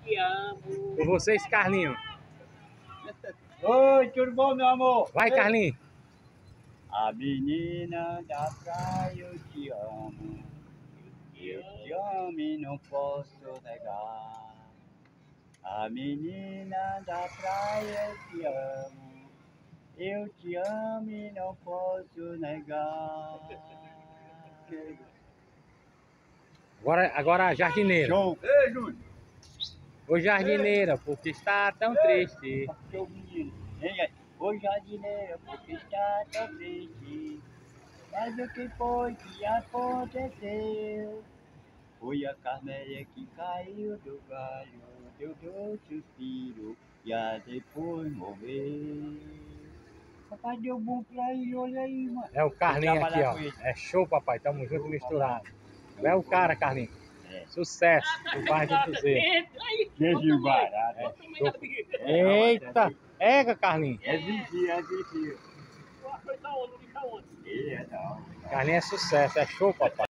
te amo. Com vocês, Carlinho. Oi, tudo bom, meu amor? Vai, Carlinho. A menina da praia, eu te amo. Eu te amo e não posso negar. A menina da praia, eu te amo. Eu te amo e não posso negar. Agora a jardineira. Show! Ei, Júnior! Ô, jardineira, porque está tão triste. Show, menino! Vem aí! Ô, jardineira, porque está tão triste. Mas o que foi que aconteceu? Foi a Carmélia que caiu do galho, deu dois suspiros e a depois morreu. Papai deu bom pra ele, olha aí, mano. É o Carlinho Vou aqui, trabalhar ó. com ele. É show, papai. Tamo junto misturado. É o cara, Carlinho. É. Sucesso. O bairro do Cruzeiro. Queijo barato. Eita. Ega, Carlinho. É vigia, é vigia. Foi da onde? Ele é da hora. Carlinho é sucesso. É show, papai.